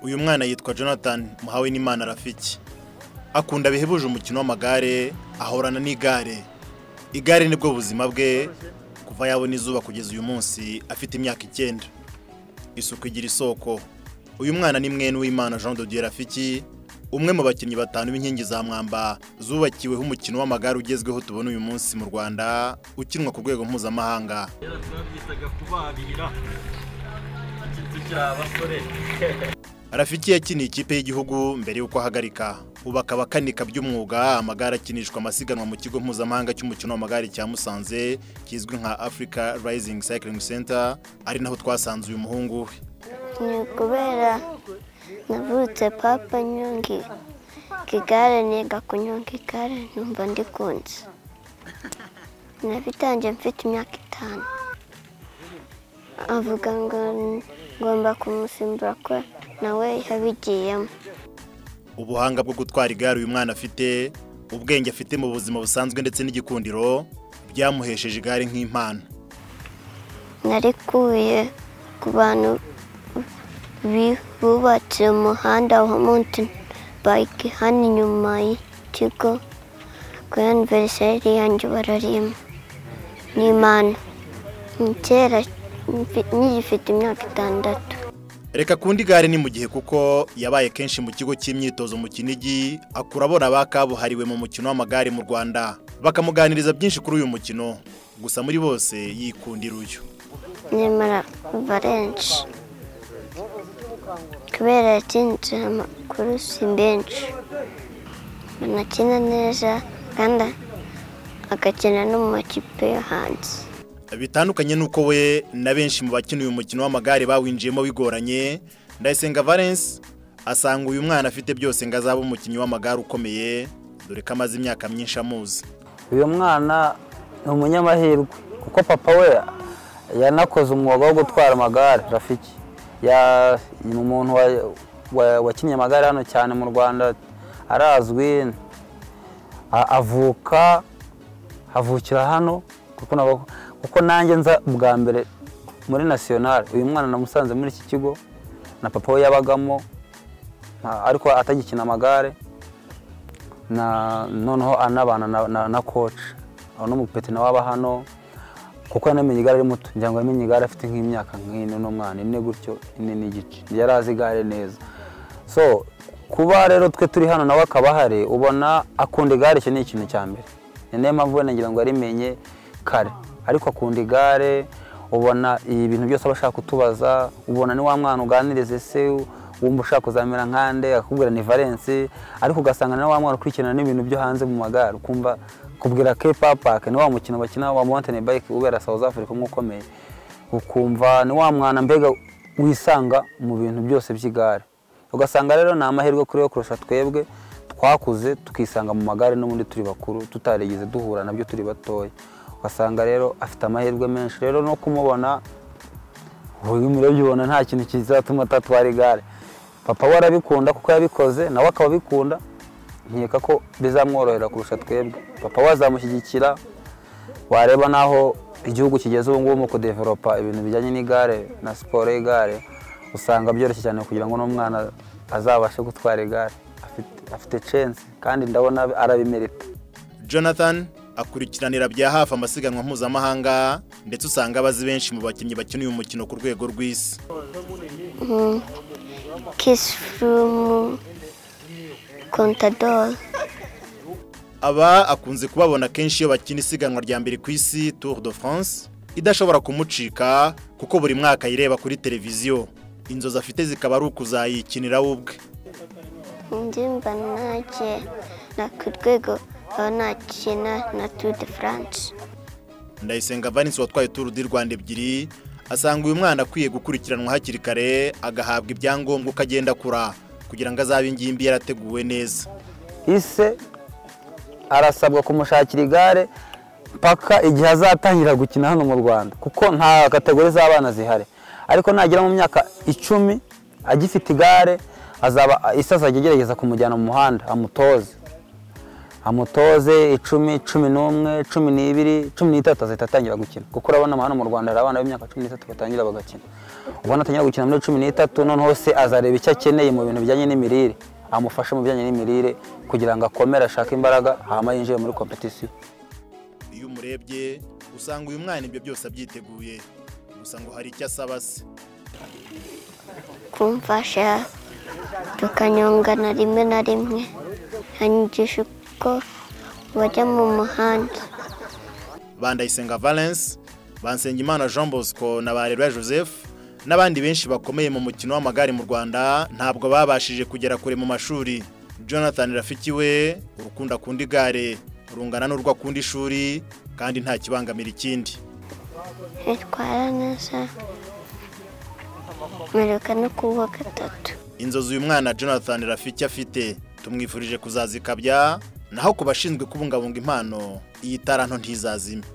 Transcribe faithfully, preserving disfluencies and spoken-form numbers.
Uyu mwana yitwa Jonathan Muhawenimana Rafiki. Akunda bihebuje umukino w'amagare, ahorana n'igare. Igare nibwo buzima bwe kuva yabona izuba kugeza uyu munsi afite imyaka icyenda. Isuku igira isoko. Uyu mwana ni mwene w'Imana Jean de Dieu Rafiki, umwe mu bakinnyi batanu b'inkingi za mwamba zubakiweho umukino w'amagare ugezweho tubona uyu munsi mu Rwanda, ukinwa ku rwego mpuzamahanga. Rafiki yakiniye ikipe y'igihugu mbere yuko ahagarika. Ubu akaba akanika by'umwuga amagare akinishwa amasiganwa mu kigo mpuzamahanga cy'umukino w'amagare cya Musanze kizwi nka Africa Rising Cycling Center, ari naho twasanze uyu muhungu we. Ni kubera navutse papa nyongi kigare niga kunyonga igare numva ndikunze. Nabitangiye mfite imyaka itanu. Avuga ngo ngomba kumusimbura ko nawe yabigiyemo. Ubuhanga bwo gutwara igare uyu mwana afite, ubwenge afite mu buzima busanzwe ndetse n'igikundiro byamuhesheje igare nk'impano. Narikuye ku bantu bubatse umuhanda wa mountain bike hano inyuma y'ikigo ku anniversary yanjye bararima n'Imana. Kera nyifite imyaka itandatu. Reka kundi igare ni mu gihe kuko yabaye kenshi mu kigo cy'imyitozo mu Kinigi, akura abona bakabuhariwe mu mukino w'amagare mu Rwanda, bakamuganiriza byinshi kuri uyu mukino, gusa muri bose yikundira uyu. Nyamara Valence kubera yatsinze amakuru si benshi, anakina neza kandi agakina no mu makipe yo hanze. Bitandukanye nuko we na benshi mu bakina uyu mukino w'amagare bawinjiyemo bigoranye. Ndayisenga Valence asanga uyu mwana afite byose ngo azaba umukinnyi w'amagare ukomeye, dore ko amaze imyaka myinshi amuzi. Uyu mwana ni umunyamahirwe kuko papa we yanakoze umwuga wo gutwara amagare. Rafiki ya ni umuntu wakinnye amagare hano cyane mu Rwanda, arazwi, avuka havukira hano kuko nabo kuko nanjye nza bwa mbere muri national. Uyu mwana namusanze muri iki kigo na papa we yabagamo, ariko atagikina amagare, na noneho anabana na, na, na coach aho no mupeti na waba hano kuko yanamenye igare ari muto. Njyango yamenye igare afite nk'imyaka nk'ine no mwana ine gutyo ine n'igice, yarazi igare neza. So kuba rero twe turi hano nawe akabahare, ubona akunda igare, cyo ni ikintu cya mbere. Niyo mpamvu ngira ngo arimenye kare, ariko akunda igare. Ubona ibintu byose abashaka kutubaza, ubona ni wa mwana uganirize se wumva ushaka kuzamera nkande, akubwira ni Valence, ariko ugasanga na wa mwana ukurikirana n'ibintu byo hanze mu magare, ukumva kubwira Cape Park ni wa mukino bakina wa mountain bike ubera South Africa umukomeye, ukumva ni wa mwana mbega wisanga mu bintu byose by'igare. Ugasanga rero na amahirwe kuri yo kurusha twebwe twakuze tukisanga mu magare no muri turi bakuru tutarigize duhura nabyo turi batoya. Ugasanga rero afite amahirwe menshi, rero no kumubona uyu murabibona nta kintu kizatuma atatwara igare. Papa we arabikunda kuko yabikoze, nawe akaba bikunda, nkeka ko bizamworohera kurusha twebwe. Papa we azamushyigikira. Wareba naho igihugu kigeze ubu ngubu mu kudevelopa ibintu bijyanye n'igare na siporo y'igare, usanga byoroshye cyane kugira ngo n'umwana azabashe gutwara igare. Afite afite chance kandi ndabona arabimerita. Jonathan akurikiranira bya hafi amasiganwa mpuzamahanga, ndetse usanga abazi benshi mu bakinnyi bakina uyu mukino ku rwego rw'isi. Mm. Kiss from Contador. Aba akunze kubabona kenshi iyo bakina isiganwa rya mbere ku isi Tour de France, idashobora kumucika kuko buri mwaka yireba kuri televiziyo. Inzozi afite zikaba ari ukuzayikinira ubwe. Ndimba naje na ku rwego nakina na Tour de France. Ndayisenga Valence watwaye Tour du Rwanda ebyiri, asanga uyu mwana akwiye gukurikiranwa hakiri kare, agahabwa ibyangombwa ukagenda kura kugira ngo azabe ingimbi yarateguwe neza. Ise arasabwa kumushakira igare paka igihe azatangira gukina hano mu Rwanda kuko nta kategori z'abana zihari, ariko nagira mu myaka icumi agifite igare azaba isaza agerageza kumujyana mu muhanda amutoze. amutoze icumi cumi n'umwe cumi n'ibiri cumi n'itatu azahita atangira gukina kuko urabona hano mu Rwanda hari abana b'imyaka cumi n'itatu batangira bagakina ubona atangira gukina muri cumi n'itatu noneho se azareba icyo akeneye mu bintu bijyanye n'imirire amufasha mu bijyanye n'imirire kugira ngo akomere ashake imbaraga hama yinjire muri competition. Iyo umurebye usanga uyu mwana ibyo byose abyiteguye gusa ngo hari icyo asaba se. Kumfasha tukanyongana rimwe na rimwe anyigisha uko bajya mu muhanda. Bandayisenga Valence, Bansengimana Jean Bosco na Bareruya Joseph n'abandi benshi bakomeye mu mukino w'amagare mu Rwanda ntabwo babashije kugera kure mu mashuri. Jonathan Rafiki we urukunda kundi gare urungana n'urwo akunda ishuri kandi nta kibangamira ikindi. Etwara neza meruka no kuwa gatatu. Inzozi uyu mwana Jonathan Rafiki afite tumwifurije kuzazikabya naho kubashinzwe kubungabunga impano iyi taranto ntizazime.